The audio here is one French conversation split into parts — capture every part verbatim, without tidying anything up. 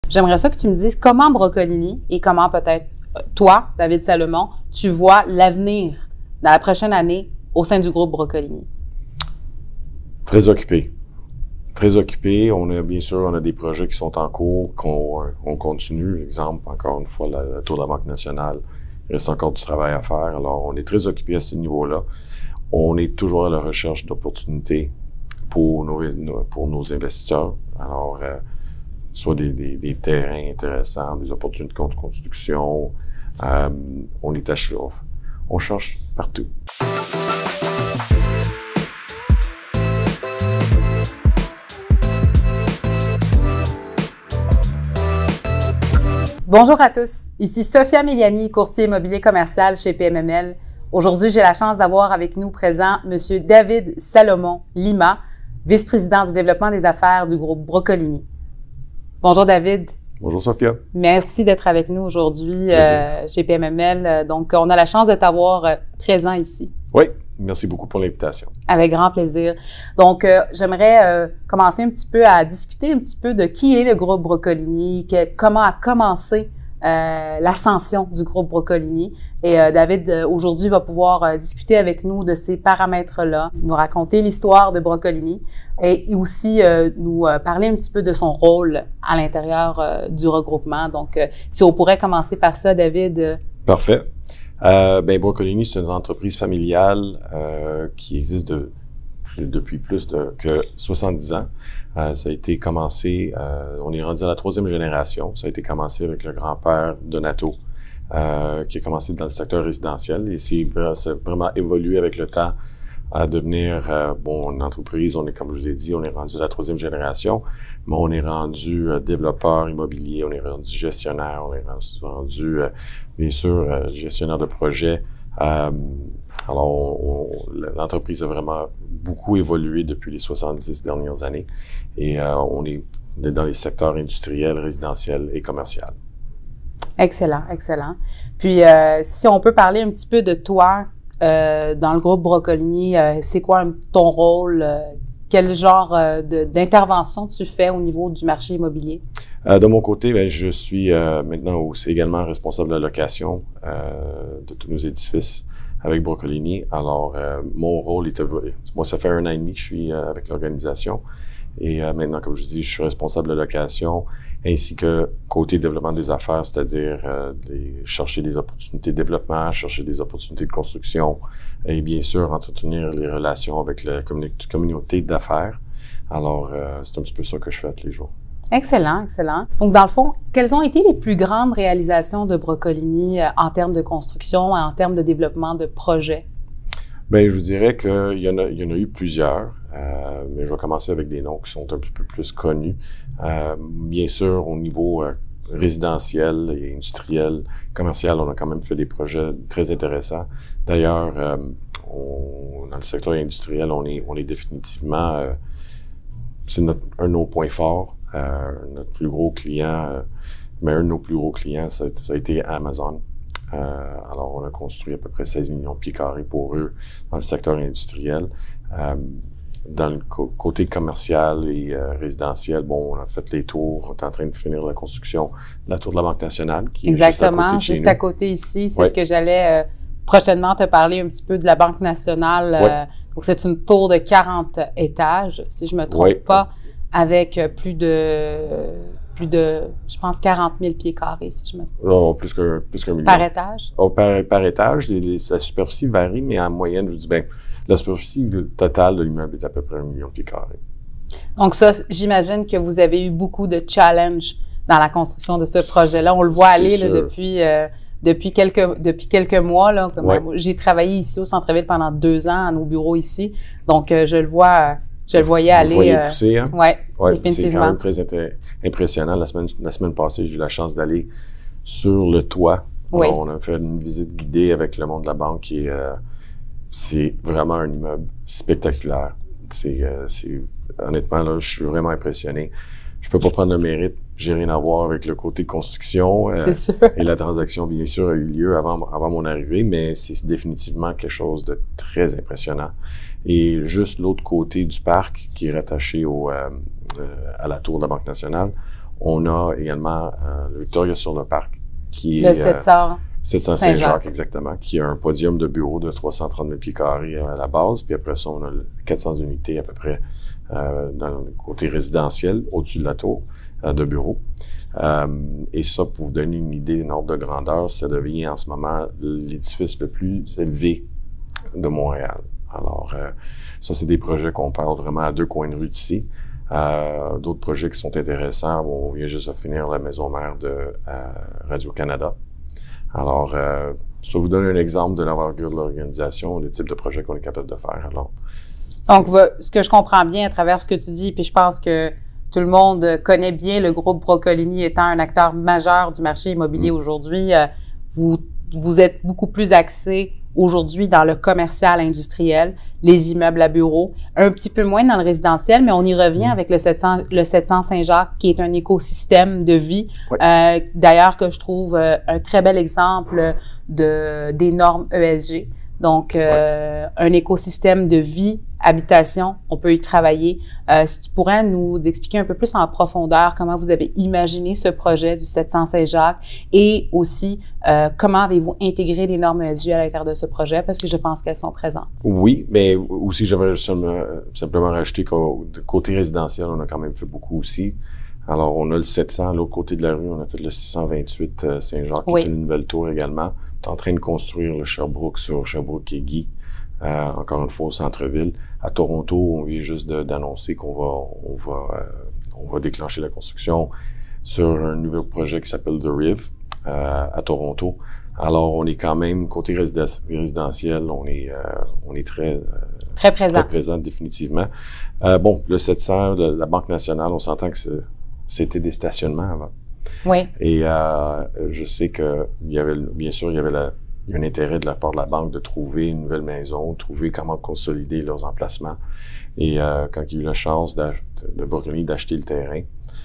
J'aimerais ça que tu me dises comment Brocolini et comment peut-être toi, David Salomon, tu vois l'avenir dans la prochaine année au sein du groupe Brocolini. Très occupé. Très occupé. On a, bien sûr, on a des projets qui sont en cours, qu'on on continue. Exemple, encore une fois, la, la Tour de la Banque nationale. Il reste encore du travail à faire. Alors, on est très occupé à ce niveau-là. On est toujours à la recherche d'opportunités pour nos, pour nos investisseurs. Alors, euh, soit des, des, des terrains intéressants, des opportunités de construction. Euh, on est à cheval. On cherche partout. Bonjour à tous, ici Sophia Miliani, courtier immobilier commercial chez P M M L. Aujourd'hui, j'ai la chance d'avoir avec nous présent M. David Salomon Lima, vice-président du développement des affaires du groupe Brocolini. Bonjour David. Bonjour Sophia. Merci d'être avec nous aujourd'hui euh, chez P M M L. Donc, on a la chance de t'avoir euh, présent ici. Oui, merci beaucoup pour l'invitation. Avec grand plaisir. Donc, euh, j'aimerais euh, commencer un petit peu à discuter un petit peu de qui est le groupe Brocolini, que, comment a commencé euh, l'ascension du groupe Brocolini. Et euh, David, euh, aujourd'hui, va pouvoir euh, discuter avec nous de ces paramètres-là, nous raconter l'histoire de Brocolini et aussi euh, nous euh, parler un petit peu de son rôle à l'intérieur euh, du regroupement. Donc, euh, si on pourrait commencer par ça, David. Euh... Parfait. Euh, ben, Brocolini, c'est une entreprise familiale euh, qui existe de, depuis plus de, que soixante-dix ans. Euh, ça a été commencé, euh, on est rendu à la troisième génération. Ça a été commencé avec le grand-père Donato, euh, qui a commencé dans le secteur résidentiel et c'est vraiment évolué avec le temps à devenir, euh, bon, une entreprise. On est, comme je vous ai dit, on est rendu à la troisième génération, mais on est rendu euh, développeur immobilier, on est rendu gestionnaire, on est rendu, euh, bien sûr, euh, gestionnaire de projet. Euh, alors, l'entreprise a vraiment beaucoup évolué depuis les soixante-dix dernières années et euh, on est dans les secteurs industriels, résidentiels et commerciaux. Excellent, excellent. Puis, euh, si on peut parler un petit peu de toi, Euh, dans le groupe Brocolini, euh, c'est quoi ton rôle? Euh, quel genre euh, d'intervention tu fais au niveau du marché immobilier? Euh, de mon côté, ben, je suis euh, maintenant aussi également responsable de la location euh, de tous nos édifices avec Brocolini. Alors, euh, mon rôle est évolué. Moi, ça fait un an et demi que je suis euh, avec l'organisation. Et euh, maintenant, comme je dis, je suis responsable de location ainsi que côté développement des affaires, c'est-à-dire euh, les, chercher des opportunités de développement, chercher des opportunités de construction et bien sûr entretenir les relations avec la communi communauté d'affaires. Alors, euh, c'est un petit peu ça que je fais tous les jours. Excellent, excellent. Donc, dans le fond, quelles ont été les plus grandes réalisations de Brocolini euh, en termes de construction et en termes de développement de projets? Bien, je vous dirais qu'il y en a, il y en a eu plusieurs, euh, mais je vais commencer avec des noms qui sont un petit peu plus connus. Euh, bien sûr, au niveau euh, résidentiel et industriel, commercial, on a quand même fait des projets très intéressants. D'ailleurs, euh, dans le secteur industriel, on est, on est définitivement, euh, c'est notre, un de nos points forts. Euh, notre plus gros client, euh, mais un de nos plus gros clients, ça, ça a été Amazon. Euh, alors, on a construit à peu près seize millions de pieds carrés pour eux dans le secteur industriel. Euh, dans le co côté commercial et euh, résidentiel, bon, on a fait les tours, on est en train de finir la construction de la Tour de la Banque nationale, qui Exactement, est juste à côté de chez juste nous. à côté ici. C'est ouais. ce que j'allais euh, prochainement te parler un petit peu de la Banque nationale. Euh, ouais. Donc, c'est une tour de quarante étages, si je me trompe ouais. pas, avec plus de... plus de, je pense, quarante mille pieds carrés, si je me trompe. Oh, plus qu'un plus qu'un million. Par étage? Oh, par, par étage, les, les, la superficie varie, mais en moyenne, je vous dis, bien, la superficie totale de l'immeuble est à peu près un million de pieds carrés. Donc ça, j'imagine que vous avez eu beaucoup de challenges dans la construction de ce projet-là. On le voit aller là, depuis euh, depuis quelques depuis quelques mois. Là, comme ouais. J'ai travaillé ici au centre-ville pendant deux ans, à nos bureaux ici. Donc, euh, je le vois... Je le voyais aller. Vous le voyez euh, pousser, hein? Oui, ouais, définitivement. C'est quand même très impressionnant. La semaine, la semaine passée, j'ai eu la chance d'aller sur le toit. Oui. Alors, on a fait une visite guidée avec le monde de la banque et euh, c'est vraiment un immeuble spectaculaire. C'est, euh, c'est honnêtement, là, je suis vraiment impressionné. Je peux pas prendre le mérite. J'ai rien à voir avec le côté construction. Euh, c'est sûr. Et la transaction, bien sûr, a eu lieu avant, avant mon arrivée, mais c'est définitivement quelque chose de très impressionnant. Et juste l'autre côté du parc, qui est rattaché au, euh, euh, à la Tour de la Banque nationale, On a également euh, le Victoria sur le Parc, qui le est... sept cents. Euh, sept cents Saint-Jacques, exactement, qui a un podium de bureau de trois cent trente mille pieds carrés à la base, puis après ça, on a quatre cents unités à peu près euh, dans le côté résidentiel, au-dessus de la tour, euh, de bureaux. Euh, et ça, pour vous donner une idée, une ordre de grandeur, ça devient en ce moment l'édifice le plus élevé de Montréal. Alors, euh, ça, c'est des projets qu'on parle vraiment à deux coins de rue d'ici. Euh, d'autres projets qui sont intéressants, on vient juste de finir la maison mère de euh, Radio-Canada. Alors, euh, ça vous donne un exemple de l'envergure de l'organisation, le type de projet qu'on est capable de faire. Alors, donc, ce que je comprends bien à travers ce que tu dis, puis je pense que tout le monde connaît bien le groupe Brocolini étant un acteur majeur du marché immobilier mmh. aujourd'hui, euh, vous, vous êtes beaucoup plus axé aujourd'hui dans le commercial industriel, les immeubles à bureaux, un petit peu moins dans le résidentiel, mais on y revient mmh. avec le sept cents, le sept cents Saint-Jacques, qui est un écosystème de vie. Oui. Euh, d'ailleurs, que je trouve euh, un très bel exemple de des normes E S G. Donc, euh, oui. un écosystème de vie, habitation, on peut y travailler. Euh, si tu pourrais nous expliquer un peu plus en profondeur comment vous avez imaginé ce projet du sept cents Saint-Jacques et aussi euh, comment avez-vous intégré les normes E S G à l'intérieur de ce projet, parce que je pense qu'elles sont présentes. Oui, mais aussi j'aimerais simplement, simplement rajouter qu'au côté résidentiel, on a quand même fait beaucoup aussi. Alors, on a le sept cents, l'autre côté de la rue, on a fait le six cent vingt-huit euh, Saint-Jacques, oui. qui est une nouvelle tour également. On est en train de construire le Sherbrooke sur Sherbrooke et Guy, euh, encore une fois au centre-ville. À Toronto, on vient juste d'annoncer qu'on va, on va, euh, on va déclencher la construction sur un nouveau projet qui s'appelle The Rive, euh, à Toronto. Alors, on est quand même, côté résidentiel, on est, euh, on est très, euh, très présent. Très présent, définitivement. Euh, bon, le sept cents, le, la Banque nationale, on s'entend que c'était des stationnements avant. Oui. Et euh, je sais que il y avait, bien sûr, il y avait la, il y a un intérêt de la part de la banque de trouver une nouvelle maison, trouver comment consolider leurs emplacements. Et euh, quand il y a eu la chance de, de Brocolini d'acheter le terrain,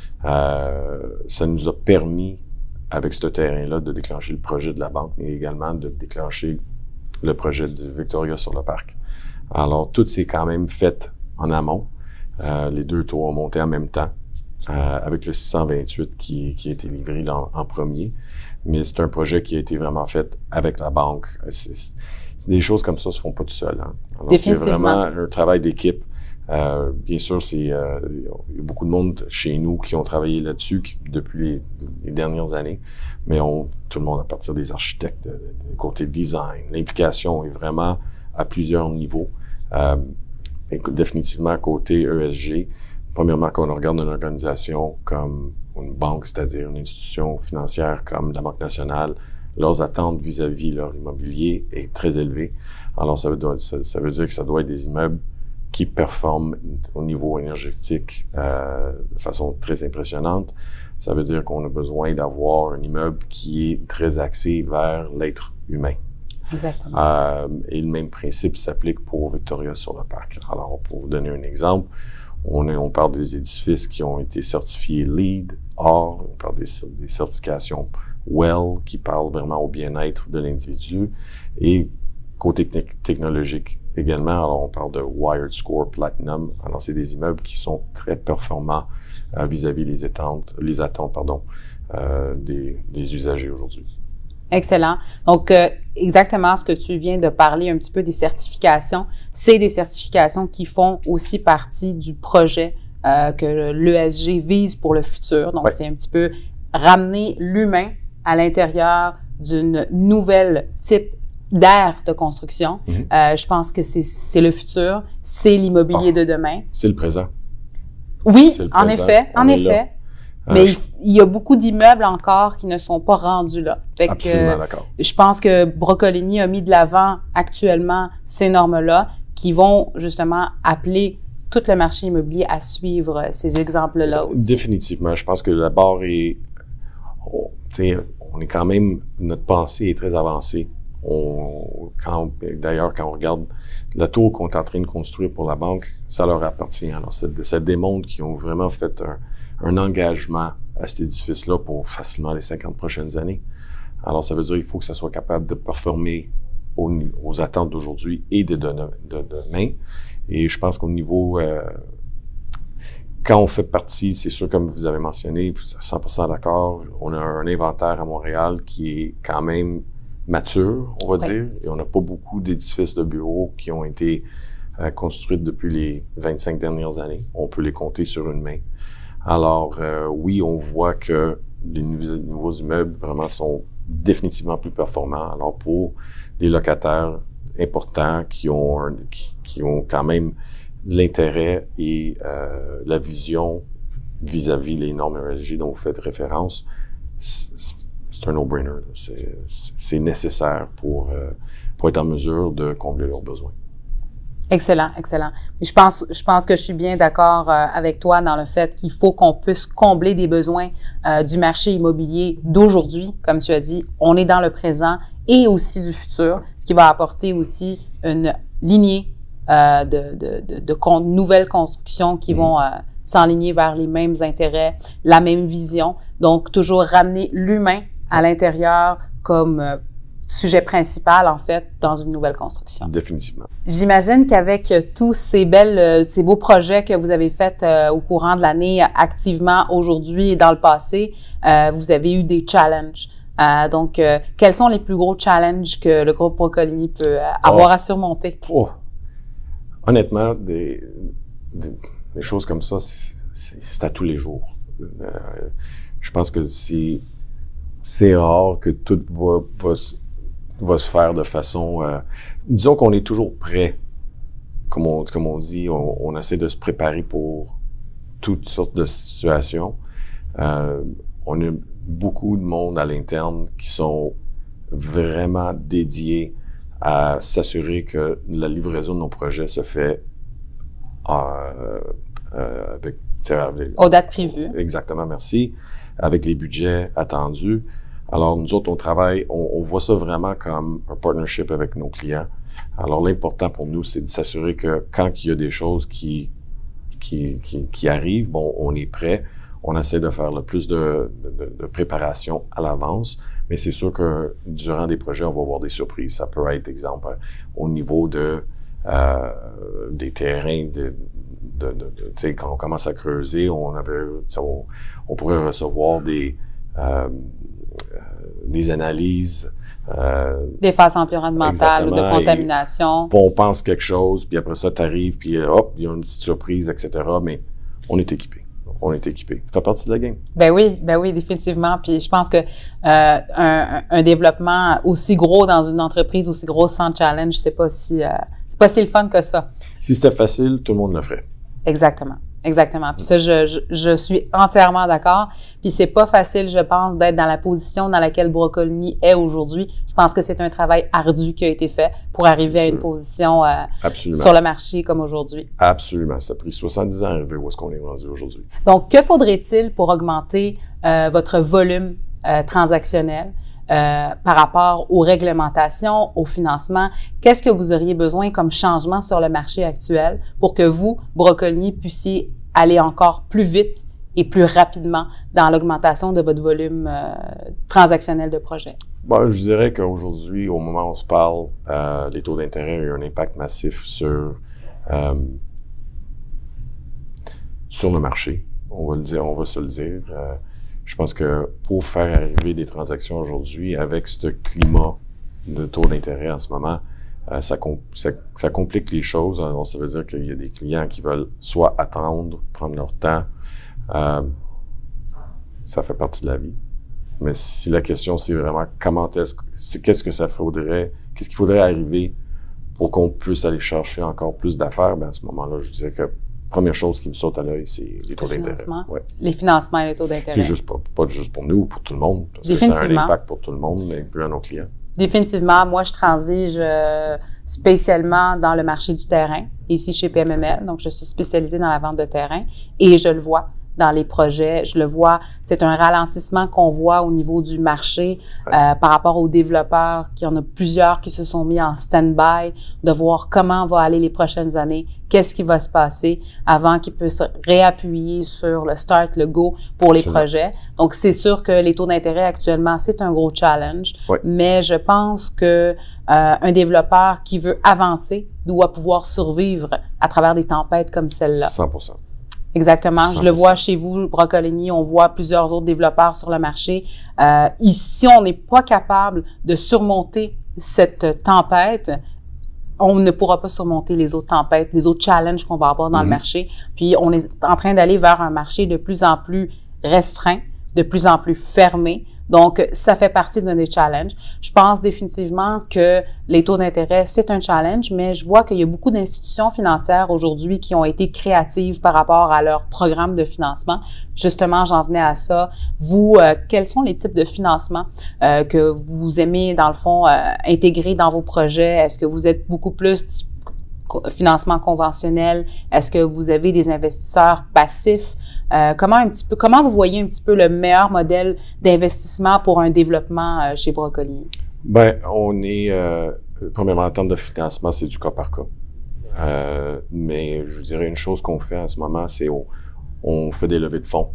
euh, ça nous a permis, avec ce terrain-là, de déclencher le projet de la banque, mais également de déclencher le projet du Victoria sur le Parc. Alors, tout s'est quand même fait en amont. Euh, les deux tours ont monté en même temps. Euh, avec le six cent vingt-huit qui, qui a été livré là, en, en premier. Mais c'est un projet qui a été vraiment fait avec la banque. C'est des choses comme ça ne se font pas tout seul. Hein. C'est vraiment un travail d'équipe. Euh, bien sûr, c'est euh, il y a beaucoup de monde chez nous qui ont travaillé là-dessus depuis les, les dernières années. Mais on, tout le monde, à partir des architectes, du côté design, l'implication est vraiment à plusieurs niveaux. Euh, définitivement, côté E S G, premièrement, quand on regarde une organisation comme une banque, c'est-à-dire une institution financière comme la Banque nationale, leurs attentes vis-à-vis -vis leur immobilier est très élevée. Alors, ça veut, ça, ça veut dire que ça doit être des immeubles qui performent au niveau énergétique euh, de façon très impressionnante. Ça veut dire qu'on a besoin d'avoir un immeuble qui est très axé vers l'être humain. Exactement. Euh, et le même principe s'applique pour Victoria sur le Parc. Alors, pour vous donner un exemple, On, est, on parle des édifices qui ont été certifiés LEED, Or, on parle des, des certifications WELL, qui parlent vraiment au bien-être de l'individu, et côté technologique également, alors on parle de Wired Score Platinum. Alors, c'est des immeubles qui sont très performants euh, vis-à-vis les attentes, les attentes pardon, euh, des, des usagers aujourd'hui. Excellent. Donc, euh, exactement ce que tu viens de parler un petit peu des certifications, c'est des certifications qui font aussi partie du projet euh, que l'E S G vise pour le futur. Donc, ouais. c'est un petit peu ramener l'humain à l'intérieur d'une nouvelle type d'ère de construction. Mm-hmm. euh, je pense que c'est le futur, c'est l'immobilier oh, de demain. C'est le présent. Oui, le en présent. effet, On en effet. Là. Mais euh, je... il y a beaucoup d'immeubles encore qui ne sont pas rendus là. Fait Absolument que, d'accord. Je pense que Brocolini a mis de l'avant actuellement ces normes-là qui vont justement appeler tout le marché immobilier à suivre ces exemples-là aussi. Définitivement. Je pense que la barre est... On, on est quand même... Notre pensée est très avancée. On, quand, d'ailleurs, quand on regarde la tour qu'on est en train de construire pour la banque, ça leur appartient. Alors, ça, ça démontre qu'ils ont vraiment fait un... un engagement à cet édifice-là pour facilement les cinquante prochaines années. Alors, ça veut dire qu'il faut que ça soit capable de performer aux, aux attentes d'aujourd'hui et de, de, de demain. Et je pense qu'au niveau... Euh, quand on fait partie, c'est sûr, comme vous avez mentionné, vous êtes cent pour cent d'accord, on a un inventaire à Montréal qui est quand même mature, on va oui. dire, et on n'a pas beaucoup d'édifices de bureaux qui ont été euh, construits depuis les vingt-cinq dernières années. On peut les compter sur une main. Alors, euh, oui, on voit que les nouveaux, nouveaux immeubles vraiment sont définitivement plus performants. Alors, pour des locataires importants qui ont, un, qui, qui ont quand même l'intérêt et euh, la vision vis-à-vis les normes R S G dont vous faites référence, c'est un no-brainer. C'est nécessaire pour, euh, pour être en mesure de combler leurs besoins. Excellent, excellent. Je pense, je pense que je suis bien d'accord euh, avec toi dans le fait qu'il faut qu'on puisse combler des besoins euh, du marché immobilier d'aujourd'hui, comme tu as dit. On est dans le présent et aussi du futur, ce qui va apporter aussi une lignée euh, de, de, de, de con nouvelles constructions qui mmh. vont euh, s'enligner vers les mêmes intérêts, la même vision. Donc, toujours ramener l'humain à l'intérieur comme euh, sujet principal, en fait, dans une nouvelle construction. Définitivement. J'imagine qu'avec euh, tous ces belles, euh, ces beaux projets que vous avez faits euh, au courant de l'année, activement aujourd'hui et dans le passé, euh, vous avez eu des challenges. Euh, donc, euh, quels sont les plus gros challenges que le groupe Brocolini peut euh, avoir oh. à surmonter? Oh. Honnêtement, des, des, des choses comme ça, c'est à tous les jours. Euh, je pense que c'est c'est rare que tout va, va, va se faire de façon... Euh, disons qu'on est toujours prêt. Comme on, comme on dit, on, on essaie de se préparer pour toutes sortes de situations. Euh, on a beaucoup de monde à l'interne qui sont vraiment dédiés à s'assurer que la livraison de nos projets se fait euh, euh, avec, avec... Aux dates prévues. Exactement, merci. Avec les budgets attendus. Alors, nous autres, on travaille, on, on voit ça vraiment comme un partnership avec nos clients. Alors, l'important pour nous, c'est de s'assurer que quand il y a des choses qui, qui, qui, qui arrivent, bon, on est prêt. On essaie de faire le plus de, de, de préparation à l'avance, mais c'est sûr que durant des projets, on va avoir des surprises. Ça peut être, exemple, au niveau de euh, des terrains, de, de, de, de tu sais, quand on commence à creuser, on avait, on, on pourrait recevoir des euh, des analyses. Euh, des phases environnementales ou de contamination. Et, on pense quelque chose, puis après ça, tu arrives, puis hop, il y a une petite surprise, et cetera. Mais on est équipé. On est équipé. Ça fait partie de la game. Ben oui, ben oui, définitivement. Puis je pense que euh, un, un développement aussi gros dans une entreprise aussi grosse sans challenge, c'est pas si euh, c'est pas si le fun que ça. Si c'était facile, tout le monde le ferait. Exactement. Exactement. Puis ça, je, je, je suis entièrement d'accord. Puis c'est pas facile, je pense, d'être dans la position dans laquelle Brocolini est aujourd'hui. Je pense que c'est un travail ardu qui a été fait pour arriver à une position euh, sur le marché comme aujourd'hui. Absolument. Ça a pris soixante-dix ans à arriver où est-ce qu'on est rendu aujourd'hui. Donc, que faudrait-il pour augmenter euh, votre volume euh, transactionnel? Euh, par rapport aux réglementations, au financement, qu'est-ce que vous auriez besoin comme changement sur le marché actuel pour que vous, Brocolini, puissiez aller encore plus vite et plus rapidement dans l'augmentation de votre volume euh, transactionnel de projets? Bon, je dirais qu'aujourd'hui, au moment où on se parle, euh, les taux d'intérêt ont eu un impact massif sur euh, sur le marché. On va le dire, on va se le dire. Euh, Je pense que pour faire arriver des transactions aujourd'hui, avec ce climat de taux d'intérêt en ce moment, euh, ça, ça, ça complique les choses. Alors, ça veut dire qu'il y a des clients qui veulent soit attendre, prendre leur temps. Euh, ça fait partie de la vie. Mais si la question, c'est vraiment comment est-ce que, qu'est-ce que ça faudrait, qu'est-ce qu'il faudrait arriver pour qu'on puisse aller chercher encore plus d'affaires, ben à ce moment-là, je dirais que première chose qui me saute à l'œil, c'est les taux d'intérêt. Ouais. Les financements et les taux d'intérêt. Puis juste pas, pas juste pour nous, pour tout le monde, parce que ça a un impact pour tout le monde, incluant nos clients. Définitivement. Moi, je transige euh, spécialement dans le marché du terrain, ici chez P M M L. Donc, je suis spécialisée dans la vente de terrain et je le vois dans les projets. Je le vois, c'est un ralentissement qu'on voit au niveau du marché ouais. euh, par rapport aux développeurs, qu'il y en a plusieurs qui se sont mis en stand-by, de voir comment va aller les prochaines années, qu'est-ce qui va se passer avant qu'ils puissent réappuyer sur le start, le go pour les Absolument. projets. Donc, c'est sûr que les taux d'intérêt actuellement, c'est un gros challenge, ouais. mais je pense que euh, un développeur qui veut avancer doit pouvoir survivre à travers des tempêtes comme celle-là. cent pour cent. Exactement. cent pour cent. Je le vois chez vous, Broccolini, on voit plusieurs autres développeurs sur le marché. Euh, ici, on n'est pas capable de surmonter cette tempête. On ne pourra pas surmonter les autres tempêtes, les autres challenges qu'on va avoir dans mm-hmm. le marché. Puis, on est en train d'aller vers un marché de plus en plus restreint, de plus en plus fermé. Donc, ça fait partie de nos challenges. Je pense définitivement que les taux d'intérêt, c'est un challenge, mais je vois qu'il y a beaucoup d'institutions financières aujourd'hui qui ont été créatives par rapport à leur programme de financement. Justement, j'en venais à ça. Vous, euh, quels sont les types de financement euh, que vous aimez, dans le fond, euh, intégrer dans vos projets? Est-ce que vous êtes beaucoup plus type financement conventionnel? Est-ce que vous avez des investisseurs passifs? Euh, comment un petit peu, comment vous voyez un petit peu le meilleur modèle d'investissement pour un développement euh, chez Broccolini? Ben, on est, euh, premièrement, en termes de financement, c'est du cas par cas. Euh, mais je vous dirais une chose qu'on fait en ce moment, c'est on, on fait des levées de fonds.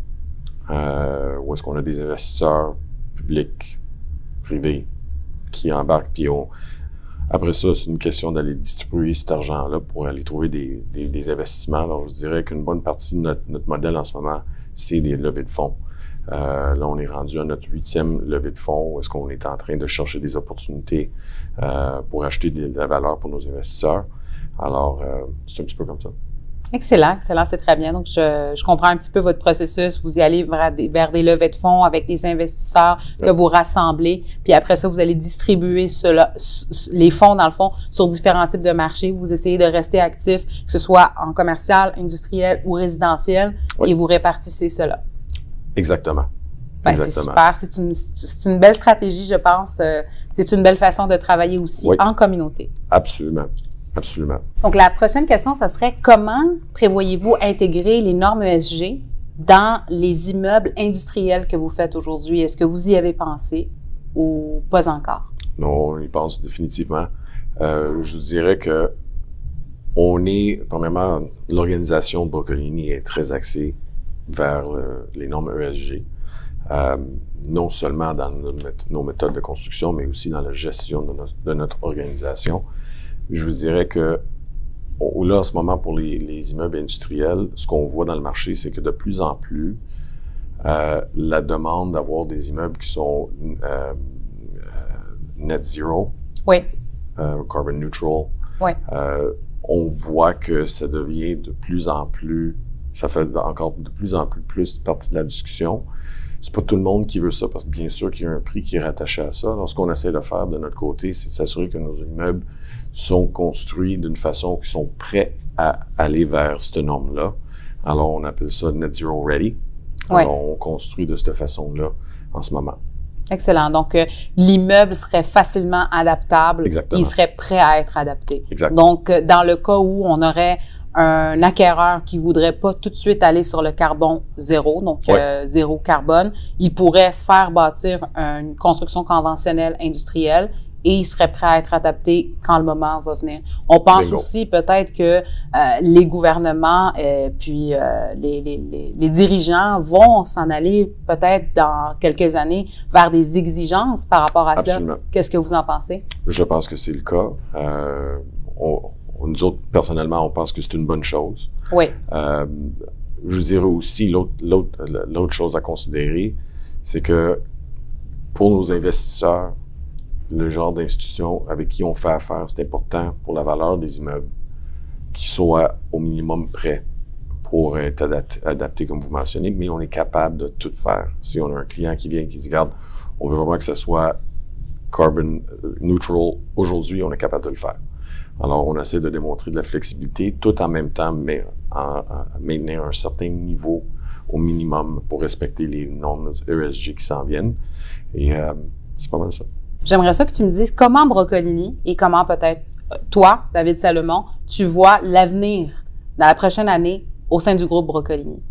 Euh, où est-ce qu'on a des investisseurs publics, privés, qui embarquent, puis on, après ça, c'est une question d'aller distribuer cet argent-là pour aller trouver des, des, des investissements. Alors, je vous dirais qu'une bonne partie de notre, notre modèle en ce moment, c'est des levées de fonds. Euh, là, on est rendu à notre huitième levée de fonds, où est-ce qu'on est en train de chercher des opportunités euh, pour acheter de la valeur pour nos investisseurs. Alors, euh, c'est un petit peu comme ça. Excellent, excellent, c'est très bien. Donc, je, je comprends un petit peu votre processus. Vous y allez vers des, vers des levées de fonds avec des investisseurs que ouais. vous rassemblez. Puis après ça, vous allez distribuer cela, les fonds, dans le fond, sur différents types de marchés. Vous essayez de rester actif, que ce soit en commercial, industriel ou résidentiel, oui. et vous répartissez cela. Exactement. Ben, c'est super. C'est une, c'est une belle stratégie, je pense. C'est une belle façon de travailler aussi oui. en communauté. Absolument. Absolument. Donc, la prochaine question, ça serait comment prévoyez-vous intégrer les normes E S G dans les immeubles industriels que vous faites aujourd'hui? Est-ce que vous y avez pensé ou pas encore? Non, on y pense définitivement. Euh, je vous dirais que on est, premièrement, l'organisation de Broccolini est très axée vers le, les normes E S G. Euh, non seulement dans nos, nos méthodes de construction, mais aussi dans la gestion de notre, de notre organisation. Je vous dirais que là, en ce moment, pour les, les immeubles industriels, ce qu'on voit dans le marché, c'est que de plus en plus, euh, la demande d'avoir des immeubles qui sont euh, net zero, oui. euh, carbon neutral, oui. euh, on voit que ça devient de plus en plus, ça fait encore de plus en plus, plus partie de la discussion. C'est pas tout le monde qui veut ça, parce que bien sûr qu'il y a un prix qui est rattaché à ça. Alors, ce qu'on essaie de faire de notre côté, c'est de s'assurer que nos immeubles sont construits d'une façon qui sont prêts à aller vers cette norme-là. Alors, on appelle ça Net Zero Ready. Ouais. Alors, on construit de cette façon-là en ce moment. Excellent. Donc, euh, l'immeuble serait facilement adaptable. Exactement. Il serait prêt à être adapté. Exact. Donc, euh, dans le cas où on aurait un acquéreur qui voudrait pas tout de suite aller sur le carbone zéro, donc ouais. euh, zéro carbone, il pourrait faire bâtir une construction conventionnelle industrielle et il serait prêt à être adapté quand le moment va venir. On pense Bingo. aussi peut-être que euh, les gouvernements et puis euh, les, les, les, les dirigeants vont s'en aller peut-être dans quelques années vers des exigences par rapport à Absolument. cela. Qu'est-ce que vous en pensez? Je pense que c'est le cas. Euh, on, Nous autres, personnellement, on pense que c'est une bonne chose. Oui. Euh, je dirais aussi, l'autre, l'autre, l'autre chose à considérer, c'est que pour nos investisseurs, le genre d'institution avec qui on fait affaire, c'est important pour la valeur des immeubles qu'ils soient au minimum prêts pour être adaptés, adaptés, comme vous mentionnez, mais on est capable de tout faire. Si on a un client qui vient et qui dit, regarde, on veut vraiment que ça soit carbon neutral, aujourd'hui, on est capable de le faire. Alors, on essaie de démontrer de la flexibilité, tout en même temps, mais en, en maintenir un certain niveau au minimum pour respecter les normes E S G qui s'en viennent. Et euh, c'est pas mal ça. J'aimerais ça que tu me dises comment Broccolini et comment peut-être toi, David Salomon, tu vois l'avenir dans la prochaine année au sein du groupe Broccolini.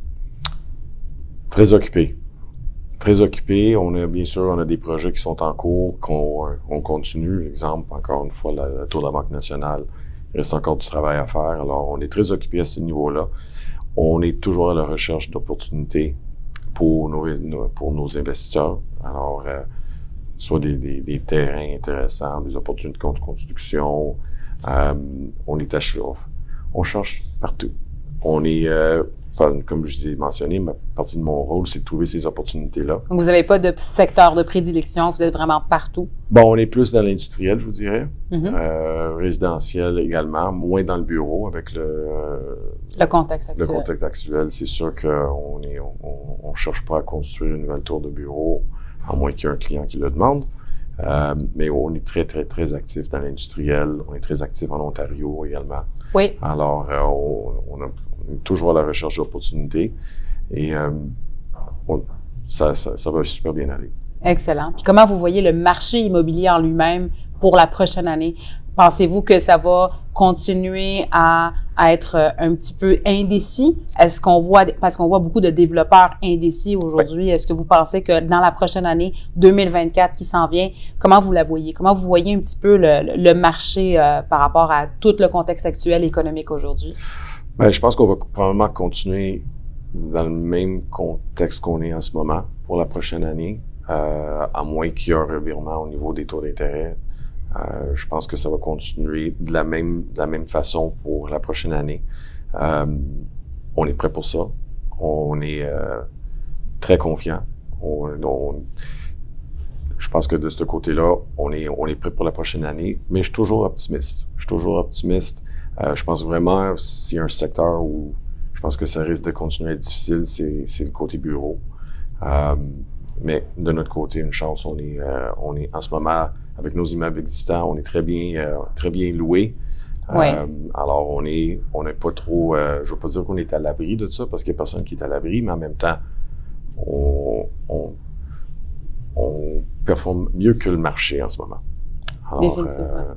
Très occupé. Très occupé. On a, bien sûr, on a des projets qui sont en cours, qu'on on continue. Exemple, encore une fois, la, la Tour de la Banque nationale. Il reste encore du travail à faire. Alors, on est très occupé à ce niveau-là. On est toujours à la recherche d'opportunités pour nos, pour nos investisseurs. Alors, euh, soit des, des, des terrains intéressants, des opportunités de construction. Euh, on est à, on cherche partout. On est, euh, comme je vous ai mentionné, ma partie de mon rôle, c'est de trouver ces opportunités-là. Donc, vous n'avez pas de secteur de prédilection, vous êtes vraiment partout? Bon, on est plus dans l'industriel, je vous dirais. Mm-hmm. euh, résidentiel également, moins dans le bureau avec le... Le contexte actuel. Le contexte actuel, c'est sûr qu'on est, on, on cherche pas à construire une nouvelle tour de bureau, à moins qu'il y ait un client qui le demande. Euh, mais on est très, très, très actif dans l'industriel. On est très actif en Ontario également. Oui. Alors, euh, on, on, a, on est toujours à la recherche d'opportunités et euh, on, ça, ça, ça va super bien aller. Excellent. Puis comment vous voyez le marché immobilier en lui-même pour la prochaine année? Pensez-vous que ça va continuer à, à être un petit peu indécis? Est-ce qu'on voit, parce qu'on voit beaucoup de développeurs indécis aujourd'hui, oui. Est-ce que vous pensez que dans la prochaine année deux mille vingt-quatre qui s'en vient, comment vous la voyez? Comment vous voyez un petit peu le, le marché euh, par rapport à tout le contexte actuel économique aujourd'hui? Bien, je pense qu'on va probablement continuer dans le même contexte qu'on est en ce moment pour la prochaine année, euh, à moins qu'il y ait un revirement au niveau des taux d'intérêt. Euh, je pense que ça va continuer de la même de la même façon pour la prochaine année. Euh, on est prêt pour ça. On est euh, très confiant. On, on, je pense que de ce côté-là, on est on est prêt pour la prochaine année. Mais je suis toujours optimiste. Je suis toujours optimiste. Euh, je pense vraiment s'il y a un secteur où je pense que ça risque de continuer à être difficile, c'est c'est le côté bureau. Euh, mais de notre côté, une chance, on est euh, on est en ce moment avec nos immeubles existants, on est très bien, euh, très bien loués. Ouais. Euh, alors, on est, on n'est pas trop, euh, je veux pas dire qu'on est à l'abri de ça, parce qu'il y a personne qui est à l'abri, mais en même temps, on, on, on performe mieux que le marché en ce moment. Alors, Définitivement. Euh,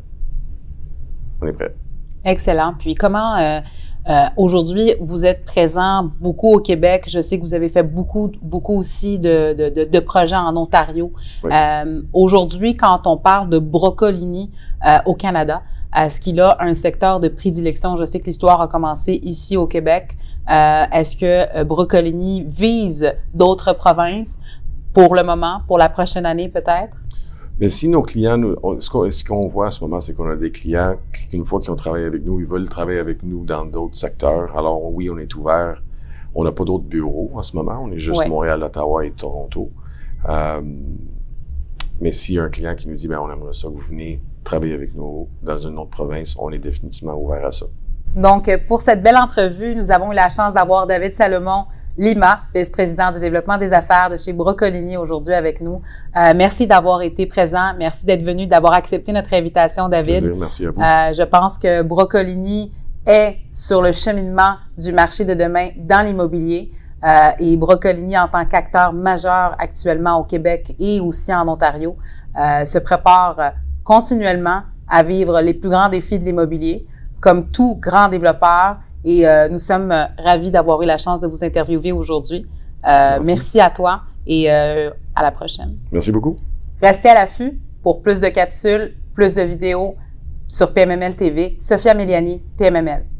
on est prêt. Excellent. Puis comment, euh, euh, aujourd'hui, vous êtes présent beaucoup au Québec. Je sais que vous avez fait beaucoup, beaucoup aussi de, de, de, de projets en Ontario. Oui. Euh, aujourd'hui, quand on parle de Brocolini euh, au Canada, est-ce qu'il a un secteur de prédilection? Je sais que l'histoire a commencé ici au Québec. Euh, est-ce que euh, Brocolini vise d'autres provinces pour le moment, pour la prochaine année peut-être? Mais si nos clients, nous, on, ce qu'on ce qu'on voit à ce moment, c'est qu'on a des clients qui, une fois qu'ils ont travaillé avec nous, ils veulent travailler avec nous dans d'autres secteurs. Alors oui, on est ouvert. On n'a pas d'autres bureaux en ce moment. On est juste ouais. Montréal, Ottawa et Toronto. Euh, mais s'il y a un client qui nous dit, ben on aimerait ça que vous venez travailler avec nous dans une autre province, on est définitivement ouvert à ça. Donc, pour cette belle entrevue, nous avons eu la chance d'avoir David Salomon Lima, vice-président du développement des affaires de chez Brocolini aujourd'hui avec nous. Euh, merci d'avoir été présent. Merci d'être venu, d'avoir accepté notre invitation, David. Plaisir, merci à vous. Euh, je pense que Brocolini est sur le cheminement du marché de demain dans l'immobilier. Euh, et Brocolini, en tant qu'acteur majeur actuellement au Québec et aussi en Ontario, euh, se prépare continuellement à vivre les plus grands défis de l'immobilier, comme tout grand développeur. Et euh, nous sommes euh, ravis d'avoir eu la chance de vous interviewer aujourd'hui. Euh, merci. merci à toi et euh, à la prochaine. Merci beaucoup. Restez à l'affût pour plus de capsules, plus de vidéos sur P M M L T V. Sophia Méliani, P M M L.